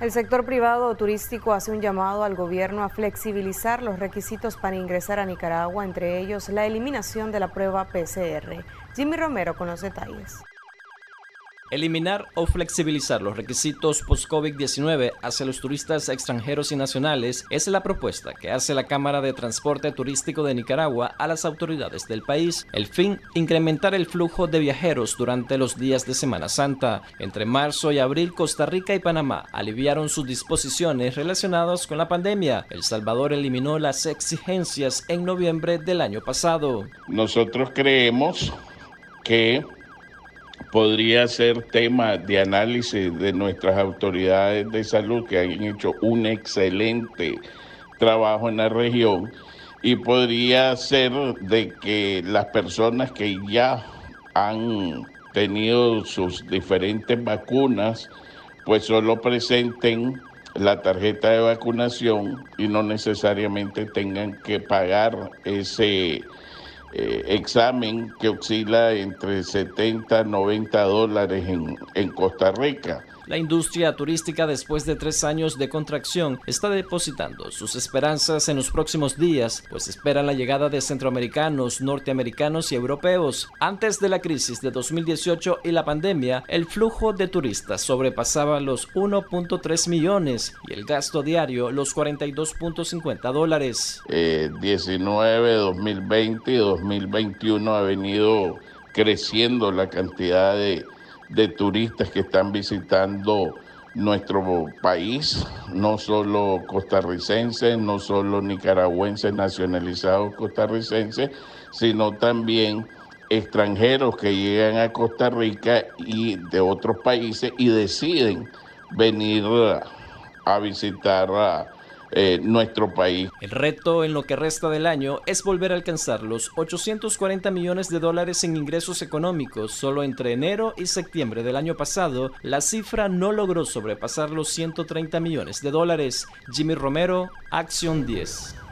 El sector privado turístico hace un llamado al gobierno a flexibilizar los requisitos para ingresar a Nicaragua, entre ellos la eliminación de la prueba PCR. Jimmy Romero con los detalles. Eliminar o flexibilizar los requisitos post-COVID-19 hacia los turistas extranjeros y nacionales es la propuesta que hace la Cámara de Transporte Turístico de Nicaragua a las autoridades del país. El fin, incrementar el flujo de viajeros durante los días de Semana Santa. Entre marzo y abril, Costa Rica y Panamá aliviaron sus disposiciones relacionadas con la pandemia. El Salvador eliminó las exigencias en noviembre del año pasado. Nosotros creemos que podría ser tema de análisis de nuestras autoridades de salud que han hecho un excelente trabajo en la región y podría ser de que las personas que ya han tenido sus diferentes vacunas pues solo presenten la tarjeta de vacunación y no necesariamente tengan que pagar ese examen que oscila entre 70 y 90 dólares en Costa Rica. La industria turística, después de 3 años de contracción, está depositando sus esperanzas en los próximos días, pues esperan la llegada de centroamericanos, norteamericanos y europeos. Antes de la crisis de 2018 y la pandemia, el flujo de turistas sobrepasaba los 1.3 millones y el gasto diario los 42.50 dólares. 19, 2020 y 2021 ha venido creciendo la cantidad de turistas que están visitando nuestro país, no solo costarricenses, no solo nicaragüenses nacionalizados costarricenses, sino también extranjeros que llegan a Costa Rica y de otros países y deciden venir a visitar nuestro país. El reto en lo que resta del año es volver a alcanzar los 840 millones de dólares en ingresos económicos. Solo entre enero y septiembre del año pasado, la cifra no logró sobrepasar los 130 millones de dólares. Jimmy Romero, Acción 10.